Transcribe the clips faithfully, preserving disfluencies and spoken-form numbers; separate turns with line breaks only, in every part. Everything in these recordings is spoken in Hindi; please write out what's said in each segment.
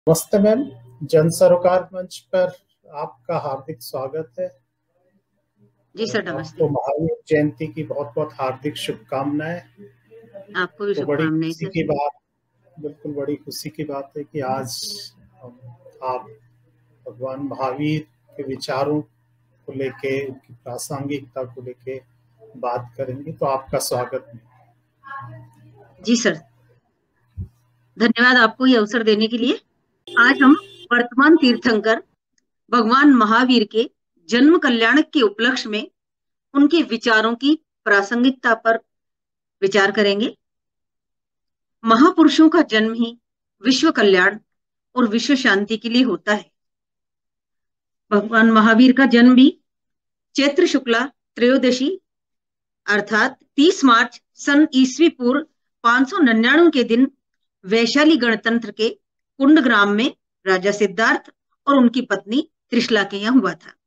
नमस्ते मैम, जन सरोकार मंच पर आपका हार्दिक स्वागत है।
जी सर, नमस्ते।
आपको महावीर जयंती की बहुत बहुत हार्दिक शुभकामनाएं।
आपको भी
तो बड़ी
शुभकामनाएं
खुशी
सर।
की बात, बिल्कुल बड़ी खुशी की बात है कि आज हम आप भगवान महावीर के विचारों को लेके, उनकी प्रासंगिकता को लेके बात करेंगे। तो आपका स्वागत है।
जी सर, धन्यवाद आपको ये अवसर देने के लिए। आज हम वर्तमान तीर्थंकर भगवान महावीर के जन्म कल्याण के उपलक्ष्य में उनके विचारों की प्रासंगिकता पर विचार करेंगे। महापुरुषों का जन्म ही विश्व कल्याण और विश्व शांति के लिए होता है। भगवान महावीर का जन्म भी चैत्र शुक्ला त्रयोदशी अर्थात तीस मार्च सन ईस्वी पूर्व पांच सौ निन्यानवे के दिन वैशाली गणतंत्र के कुंडग्राम में राजा सिद्धार्थ और उनकी पत्नी त्रिशला के यहाँ हुआ था।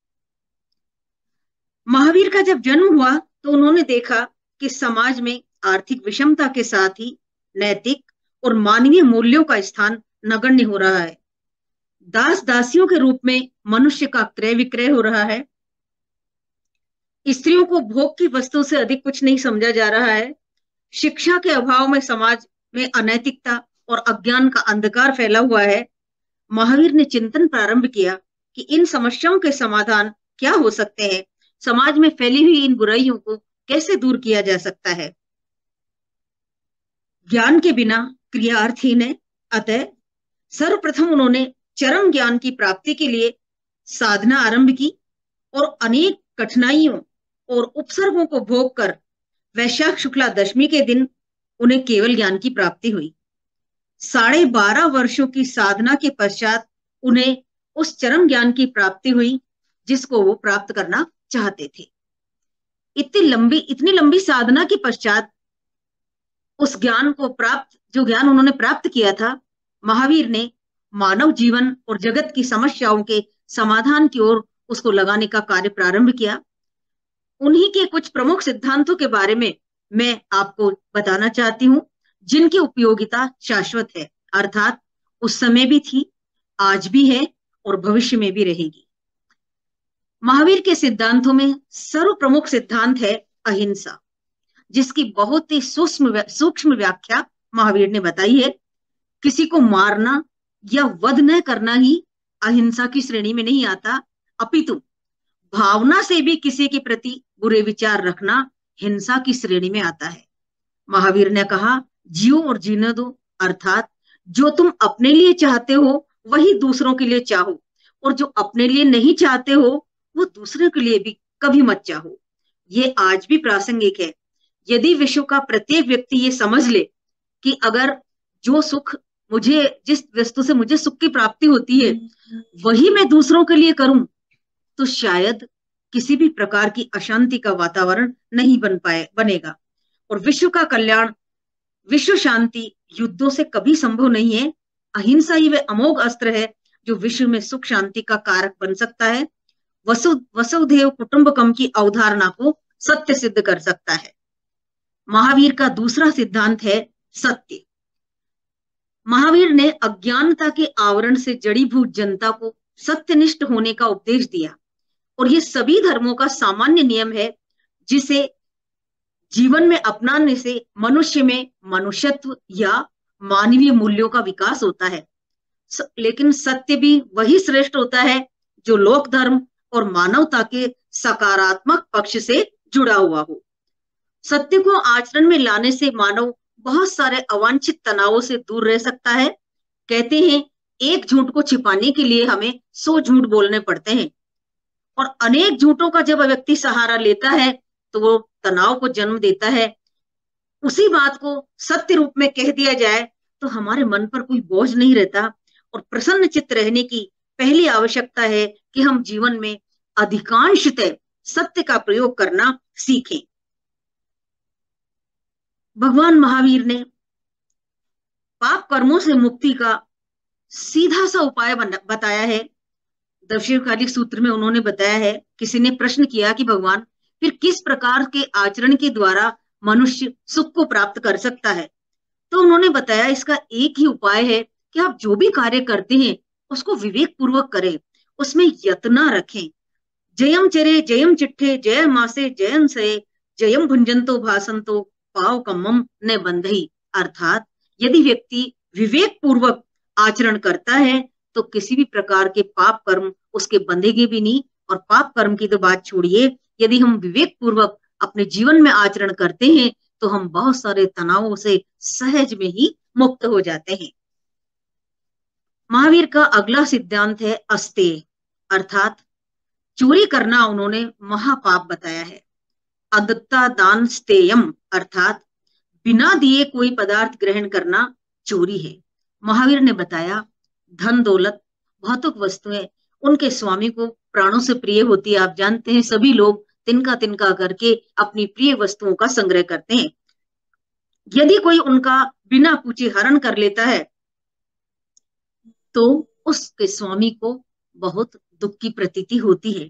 महावीर का जब जन्म हुआ तो उन्होंने देखा कि समाज में आर्थिक विषमता के साथ ही नैतिक और मानवीय मूल्यों का स्थान नगण्य हो रहा है। दास दासियों के रूप में मनुष्य का क्रय विक्रय हो रहा है। स्त्रियों को भोग की वस्तु से अधिक कुछ नहीं समझा जा रहा है। शिक्षा के अभाव में समाज में अनैतिकता और अज्ञान का अंधकार फैला हुआ है। महावीर ने चिंतन प्रारंभ किया कि इन समस्याओं के समाधान क्या हो सकते हैं, समाज में फैली हुई इन बुराइयों को कैसे दूर किया जा सकता है। ज्ञान के बिना क्रिया अर्थहीन है। अतः सर्वप्रथम उन्होंने चरम ज्ञान की प्राप्ति के लिए साधना आरंभ की और अनेक कठिनाइयों और उपसर्गों को भोग कर वैशाख शुक्ला दशमी के दिन उन्हें केवल ज्ञान की प्राप्ति हुई। साढ़े बारह वर्षों की साधना के पश्चात उन्हें उस चरम ज्ञान की प्राप्ति हुई जिसको वो प्राप्त करना चाहते थे। इतनी लंबी इतनी लंबी साधना के पश्चात उस ज्ञान को प्राप्त जो ज्ञान उन्होंने प्राप्त किया था, महावीर ने मानव जीवन और जगत की समस्याओं के समाधान की ओर उसको लगाने का कार्य प्रारंभ किया। उन्हीं के कुछ प्रमुख सिद्धांतों के बारे में मैं आपको बताना चाहती हूँ, जिनकी उपयोगिता शाश्वत है, अर्थात उस समय भी थी, आज भी है और भविष्य में भी रहेगी। महावीर के सिद्धांतों में सर्व प्रमुख सिद्धांत है अहिंसा, जिसकी बहुत ही सूक्ष्म सूक्ष्म व्याख्या महावीर ने बताई है। किसी को मारना या वध न करना ही अहिंसा की श्रेणी में नहीं आता, अपितु भावना से भी किसी के प्रति बुरे विचार रखना हिंसा की श्रेणी में आता है। महावीर ने कहा, जियो और जीने दो, अर्थात जो तुम अपने लिए चाहते हो वही दूसरों के लिए चाहो, और जो अपने लिए नहीं चाहते हो वो दूसरों के लिए भी कभी मत चाहो। ये आज भी प्रासंगिक है। यदि विश्व का प्रत्येक व्यक्ति ये समझ ले कि अगर जो सुख मुझे, जिस वस्तु से मुझे सुख की प्राप्ति होती है वही मैं दूसरों के लिए करूं, तो शायद किसी भी प्रकार की अशांति का वातावरण नहीं बन पाए बनेगा। और विश्व का कल्याण, विश्व शांति युद्धों से कभी संभव नहीं है। अहिंसा ही वह अमोघ अस्त्र है जो विश्व में सुख शांति का कारक बन सकता है, वसु वसुधैव कुटुंबकम की अवधारणा को सत्य सिद्ध कर सकता है। महावीर का दूसरा सिद्धांत है सत्य। महावीर ने अज्ञानता के आवरण से जड़ीभूत जनता को सत्यनिष्ठ होने का उपदेश दिया, और ये सभी धर्मों का सामान्य नियम है जिसे जीवन में अपनाने से मनुष्य में मनुष्यत्व या मानवीय मूल्यों का विकास होता है। लेकिन सत्य भी वही श्रेष्ठ होता है जो लोक धर्म और मानवता के सकारात्मक पक्ष से जुड़ा हुआ हो। सत्य को आचरण में लाने से मानव बहुत सारे अवांछित तनावों से दूर रह सकता है। कहते हैं, एक झूठ को छिपाने के लिए हमें सौ झूठ बोलने पड़ते हैं, और अनेक झूठों का जब व्यक्ति सहारा लेता है तो वो तनाव को जन्म देता है। उसी बात को सत्य रूप में कह दिया जाए तो हमारे मन पर कोई बोझ नहीं रहता, और प्रसन्न चित्त रहने की पहली आवश्यकता है कि हम जीवन में अधिकांशतः सत्य का प्रयोग करना सीखें। भगवान महावीर ने पाप कर्मों से मुक्ति का सीधा सा उपाय बताया है। दक्षिणकालिक सूत्र में उन्होंने बताया है, किसी ने प्रश्न किया कि भगवान, फिर किस प्रकार के आचरण के द्वारा मनुष्य सुख को प्राप्त कर सकता है? तो उन्होंने बताया, इसका एक ही उपाय है कि आप जो भी कार्य करते हैं उसको विवेक पूर्वक करें, उसमें यत्न रखें। जयम चरे जयम चिट्ठे जय मासे जयम सये जयम भुंजंतो भासंतो पाव कम्मम न बंधई। अर्थात यदि व्यक्ति विवेक पूर्वक आचरण करता है तो किसी भी प्रकार के पाप कर्म उसके बंधेंगे भी नहीं। और पाप कर्म की तो बात छोड़िए, यदि हम विवेक पूर्वक अपने जीवन में आचरण करते हैं तो हम बहुत सारे तनावों से सहज में ही मुक्त हो जाते हैं। महावीर का अगला सिद्धांत है अस्तेय, अर्थात चोरी करना उन्होंने महापाप बताया है। अदत्ता दान स्तेयम, अर्थात बिना दिए कोई पदार्थ ग्रहण करना चोरी है। महावीर ने बताया धन दौलत भौतिक वस्तुएं उनके स्वामी को प्राणों से प्रिय होती है। आप जानते हैं सभी लोग तिनका तिनका करके अपनी प्रिय वस्तुओं का संग्रह करते हैं। यदि कोई उनका बिना पूछे हरण कर लेता है तो उसके स्वामी को बहुत दुख की प्रतीति होती है।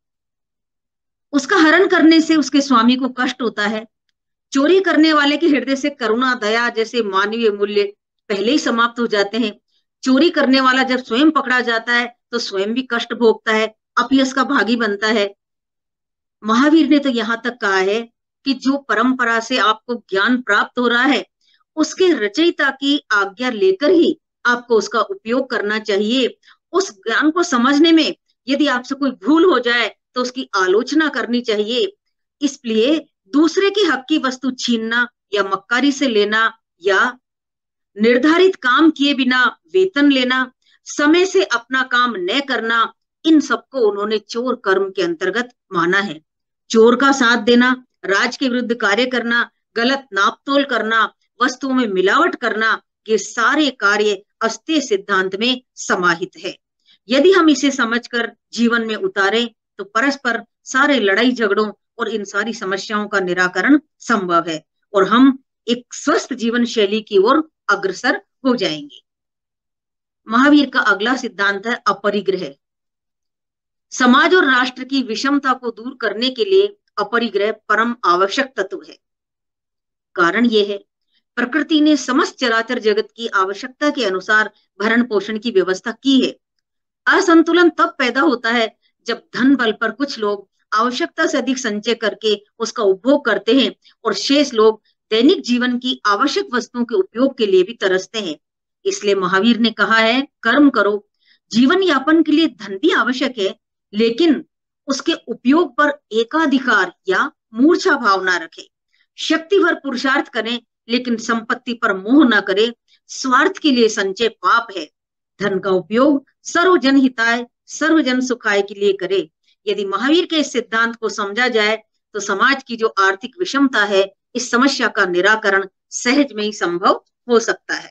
उसका हरण करने से उसके स्वामी को कष्ट होता है। चोरी करने वाले के हृदय से करुणा दया जैसे मानवीय मूल्य पहले ही समाप्त हो जाते हैं। चोरी करने वाला जब स्वयं पकड़ा जाता है तो स्वयं भी कष्ट भोगता है, अपयश का भागी बनता है। महावीर ने तो यहां तक कहा है कि जो परंपरा से आपको ज्ञान प्राप्त हो रहा है उसके रचयिता की आज्ञा लेकर ही आपको उसका उपयोग करना चाहिए। उस ज्ञान को समझने में यदि आपसे कोई भूल हो जाए तो उसकी आलोचना करनी चाहिए। इसलिए दूसरे के हक की वस्तु छीनना या मक्कारी से लेना या निर्धारित काम किए बिना वेतन लेना, समय से अपना काम न करना, इन सबको उन्होंने चोर कर्म के अंतर्गत माना है। चोर का साथ देना, राज के विरुद्ध कार्य करना, गलत नापतोल करना, वस्तुओं में मिलावट करना, ये सारे कार्य अस्तेय सिद्धांत में समाहित है। यदि हम इसे समझकर जीवन में उतारें तो परस्पर सारे लड़ाई झगड़ों और इन सारी समस्याओं का निराकरण संभव है और हम एक स्वस्थ जीवन शैली की ओर अग्रसर हो जाएंगे। महावीर का अगला सिद्धांत है अपरिग्रह। समाज और राष्ट्र की विषमता को दूर करने के लिए अपरिग्रह परम आवश्यक तत्व है। कारण यह है प्रकृति ने समस्त चराचर जगत की आवश्यकता के अनुसार भरण पोषण की व्यवस्था की है। असंतुलन तब पैदा होता है जब धन बल पर कुछ लोग आवश्यकता से अधिक संचय करके उसका उपभोग करते हैं और शेष लोग दैनिक जीवन की आवश्यक वस्तुओं के उपयोग के लिए भी तरसते हैं। इसलिए महावीर ने कहा है कर्म करो। जीवन यापन के लिए धन भी आवश्यक है, लेकिन उसके उपयोग पर एकाधिकार या मूर्छा भाव ना रखे। शक्ति भर पुरुषार्थ करें लेकिन संपत्ति पर मोह न करे। स्वार्थ के लिए संचय पाप है। धन का उपयोग सर्वजन हिताय सर्वजन सुखाय के लिए करे। यदि महावीर के इस सिद्धांत को समझा जाए तो समाज की जो आर्थिक विषमता है इस समस्या का निराकरण सहज में ही संभव हो सकता है।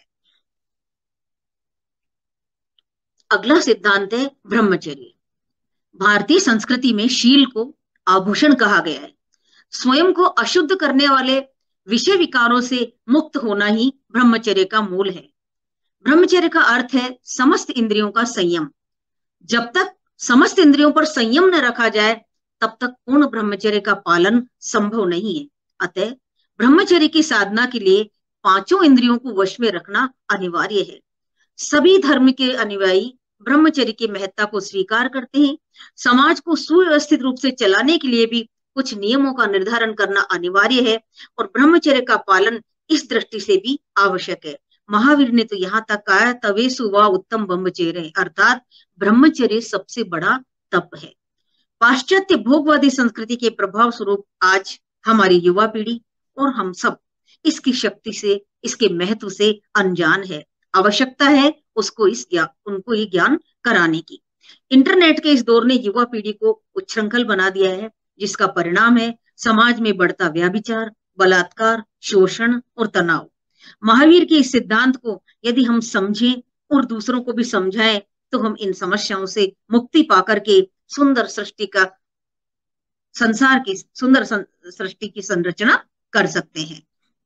अगला सिद्धांत है ब्रह्मचर्य। भारतीय संस्कृति में शील को आभूषण कहा गया है। स्वयं को अशुद्ध करने वाले विषय विकारों से मुक्त होना ही ब्रह्मचर्य का मूल है। ब्रह्मचर्य का अर्थ है समस्त इंद्रियों का संयम। जब तक समस्त इंद्रियों पर संयम न रखा जाए तब तक पूर्ण ब्रह्मचर्य का पालन संभव नहीं है। अतः ब्रह्मचर्य की साधना के लिए पांचों इंद्रियों को वश में रखना अनिवार्य है। सभी धर्म के अनुयायी ब्रह्मचर्य की महत्ता को स्वीकार करते हैं। समाज को सुव्यवस्थित रूप से चलाने के लिए भी कुछ नियमों का निर्धारण करना अनिवार्य है और ब्रह्मचर्य का पालन इस दृष्टि से भी आवश्यक है। महावीर ने तो यहाँ तक कहा तवेसु वा उत्तम ब्रह्मचर्य, अर्थात ब्रह्मचर्य सबसे बड़ा तप है। पाश्चात्य भोगवादी संस्कृति के प्रभाव स्वरूप आज हमारी युवा पीढ़ी और हम सब इसकी शक्ति से, इसके महत्व से अनजान है। आवश्यकता है उसको इस ज्ञान उनको ये ज्ञान कराने की। इंटरनेट के इस दौर ने युवा पीढ़ी को उच्छृंखल बना दिया है, जिसका परिणाम है समाज में बढ़ता व्यभिचार, बलात्कार, शोषण और तनाव। महावीर के इस सिद्धांत को यदि हम समझें और दूसरों को भी समझाएं तो हम इन समस्याओं से मुक्ति पाकर के सुंदर सृष्टि का संसार की सुंदर सृष्टि की संरचना कर सकते हैं।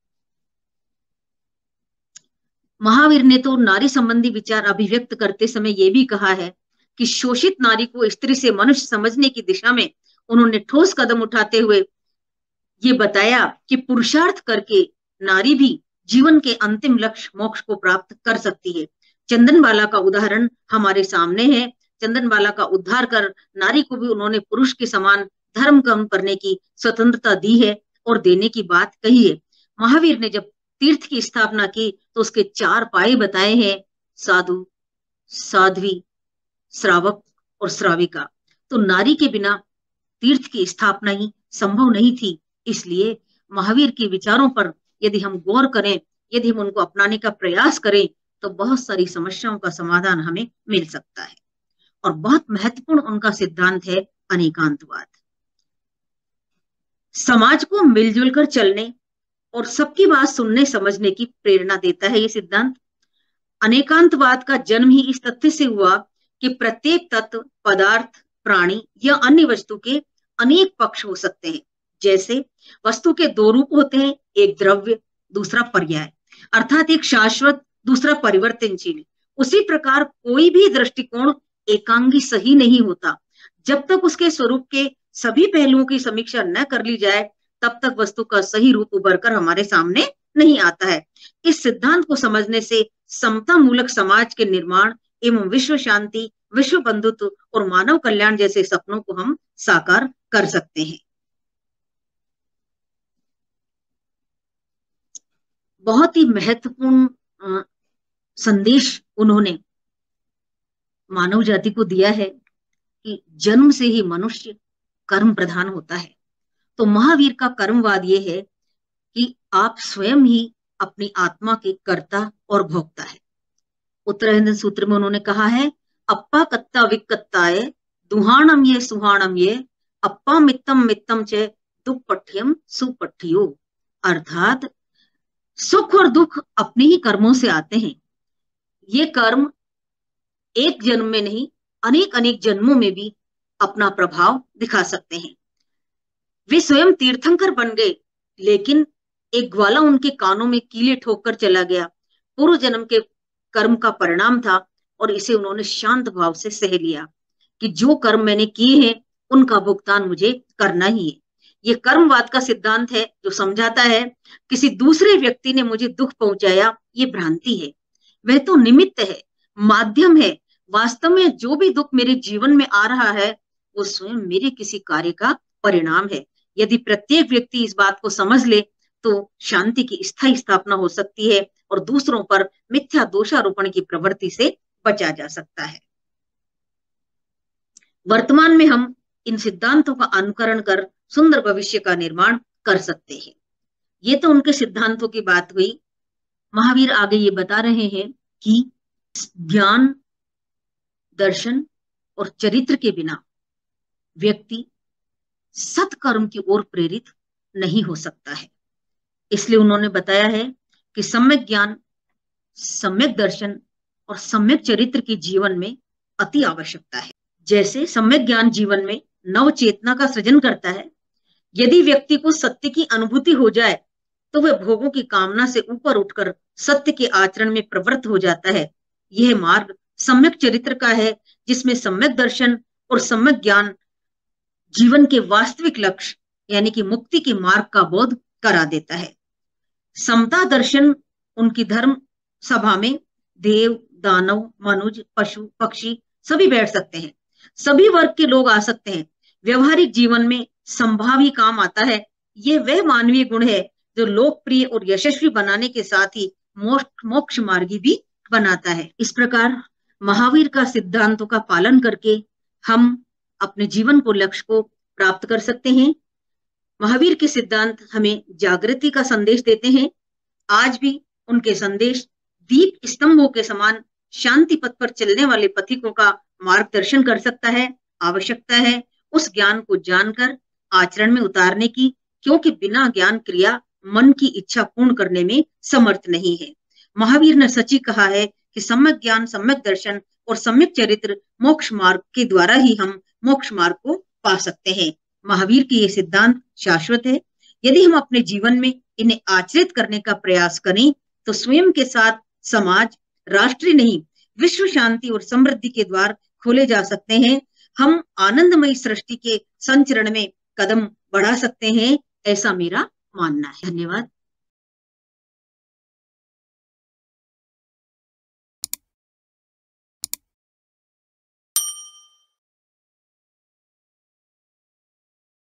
महावीर ने तो नारी संबंधी विचार अभिव्यक्त करते समय यह भी कहा है कि शोषित नारी को स्त्री से मनुष्य समझने की दिशा में उन्होंने ठोस कदम उठाते हुए ये बताया कि पुरुषार्थ करके नारी भी जीवन के अंतिम लक्ष्य मोक्ष को प्राप्त कर सकती है। चंदनबाला का उदाहरण हमारे सामने है। चंदनबाला का उद्धार कर नारी को भी उन्होंने पुरुष के समान धर्म कर्म करने की स्वतंत्रता दी है और देने की बात कही है। महावीर ने जब तीर्थ की स्थापना की तो उसके चार पाए बताए हैं, साधु, साध्वी, श्रावक और श्राविका। तो नारी के बिना तीर्थ की स्थापना ही संभव नहीं थी। इसलिए महावीर के विचारों पर यदि हम गौर करें, यदि हम उनको अपनाने का प्रयास करें तो बहुत सारी समस्याओं का समाधान हमें मिल सकता है। और बहुत महत्वपूर्ण उनका सिद्धांत है अनेकांतवाद। समाज को मिलजुल कर चलने और सबकी बात सुनने समझने की प्रेरणा देता है ये सिद्धांत। अनेकांतवाद का जन्म ही इस तथ्य से हुआ कि प्रत्येक तत्व, पदार्थ, प्राणी या अन्य वस्तु के अनेक पक्ष हो सकते हैं। जैसे वस्तु के दो रूप होते हैं, एक द्रव्य, दूसरा पर्याय, अर्थात एक शाश्वत, दूसरा परिवर्तनशील। उसी प्रकार कोई भी दृष्टिकोण एकांगी सही नहीं होता। जब तक उसके स्वरूप के सभी पहलुओं की समीक्षा न कर ली जाए तब तक वस्तु का सही रूप उभर कर हमारे सामने नहीं आता है। इस सिद्धांत को समझने से समता मूलक समाज के निर्माण एवं विश्व शांति, विश्व बंधुत्व और मानव कल्याण जैसे सपनों को हम साकार कर सकते हैं। बहुत ही महत्वपूर्ण संदेश उन्होंने मानव जाति को दिया है कि जन्म से ही मनुष्य कर्म प्रधान होता है। तो महावीर का कर्मवाद ये है कि आप स्वयं ही अपनी आत्मा के कर्ता और भोक्ता है। उत्तरायण सूत्र में उन्होंने कहा है, अप्पा कत्ता विकत्ताय दुहाणम ये सुहाणम ये अप्पा मित्तम मित्तम चे दुपठ्यम सुपठ्यो। अर्थात सुख और दुख अपने ही कर्मों से आते हैं। ये कर्म एक जन्म में नहीं, अनेक अनेक जन्मों में भी अपना प्रभाव दिखा सकते हैं। वे स्वयं तीर्थंकर बन गए, लेकिन एक ग्वाला उनके कानों में कीले ठोक कर चला गया। पूर्व जन्म के कर्म का परिणाम था और इसे उन्होंने शांत भाव से सह लिया कि जो कर्म मैंने किए हैं उनका भुगतान मुझे करना ही है। ये कर्मवाद का सिद्धांत है जो समझाता है किसी दूसरे व्यक्ति ने मुझे दुख पहुंचाया, ये भ्रांति है। वह तो निमित्त है, माध्यम है। वास्तव में जो भी दुख मेरे जीवन में आ रहा है वो स्वयं मेरे किसी कार्य का परिणाम है। यदि प्रत्येक व्यक्ति इस बात को समझ ले तो शांति की स्थायी स्थापना हो सकती है और दूसरों पर मिथ्या दोषारोपण की प्रवृत्ति से बचा जा सकता है। वर्तमान में हम इन सिद्धांतों का अनुकरण कर सुंदर भविष्य का निर्माण कर सकते हैं। ये तो उनके सिद्धांतों की बात हुई। महावीर आगे ये बता रहे हैं कि ज्ञान, दर्शन और चरित्र के बिना व्यक्ति सत्कर्म की ओर प्रेरित नहीं हो सकता है। इसलिए उन्होंने बताया है कि सम्यक ज्ञान, सम्यक दर्शन और सम्यक चरित्र की जीवन में अति आवश्यकता है। जैसे सम्यक ज्ञान जीवन में नव चेतना का सृजन करता है। यदि व्यक्ति को सत्य की अनुभूति हो जाए तो वह भोगों की कामना से ऊपर उठकर सत्य के आचरण में प्रवृत्त हो जाता है। यह मार्ग सम्यक चरित्र का है, जिसमें सम्यक दर्शन और सम्यक ज्ञान जीवन के वास्तविक लक्ष्य यानी कि मुक्ति के मार्ग का बोध करा देता है। समता दर्शन उनकी धर्म सभा में देव, दानव, मनुज, पशु, पक्षी सभी बैठ सकते हैं। सभी वर्ग के लोग आ सकते हैं। व्यवहारिक जीवन में संभाव ही काम आता है। यह वह मानवीय गुण है जो लोकप्रिय और यशस्वी बनाने के साथ ही मोक्ष मोक्ष मार्गी भी बनाता है। इस प्रकार महावीर का सिद्धांतों का पालन करके हम अपने जीवन को लक्ष्य को प्राप्त कर सकते हैं। महावीर के सिद्धांत हमें जागृति का संदेश देते हैं। आज भी उनके संदेश दीप स्तंभों के समान शांति पथ पर चलने वाले पथिकों का मार्गदर्शन कर सकता है। आवश्यकता है उस ज्ञान को जानकर आचरण में उतारने की, क्योंकि बिना ज्ञान क्रिया मन की इच्छा पूर्ण करने में समर्थ नहीं है। महावीर ने सच ही कहा है कि सम्यक ज्ञान, सम्यक दर्शन और सम्यक चरित्र मोक्ष मार्ग के द्वारा ही हम मोक्ष मार्ग को पा सकते हैं। महावीर के ये सिद्धांत शाश्वत है। यदि हम अपने जीवन में इन्हें आचरित करने का प्रयास करें तो स्वयं के साथ समाज, राष्ट्र नहीं विश्व शांति और समृद्धि के द्वार खोले जा सकते हैं। हम आनंदमयी सृष्टि के संचरण में कदम बढ़ा सकते हैं, ऐसा मेरा मानना है। धन्यवाद।